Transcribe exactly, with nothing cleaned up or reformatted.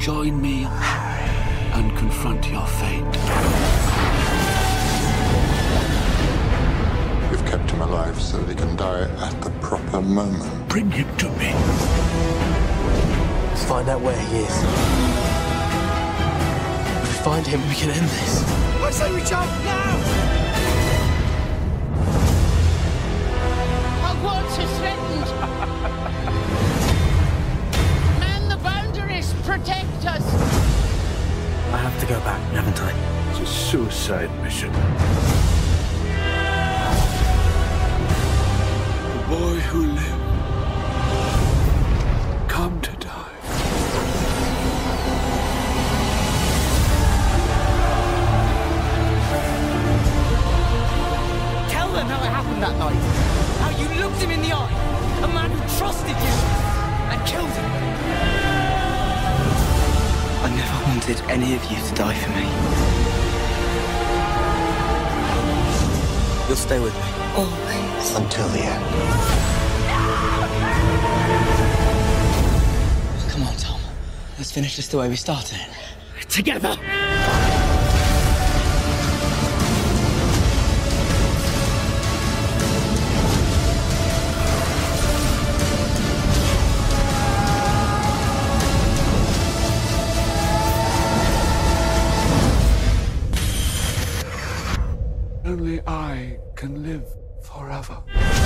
Join me and confront your fate. We've kept him alive so that he can die at the proper moment. Bring him to me. Let's find out where he is. If we find him, we can end this. I say we jump now! Hogwarts is threatened. Man the boundaries, protect us. I have to go back, haven't I? It's a suicide mission. The boy who lived, come to die. Tell them how it happened that night. How you looked him in the eye. A man who trusted you and killed him. I never wanted any of you to die for me. You'll stay with me. Always. Until the end. Come on, Tom. Let's finish this the way we started. Together. Only I can live forever.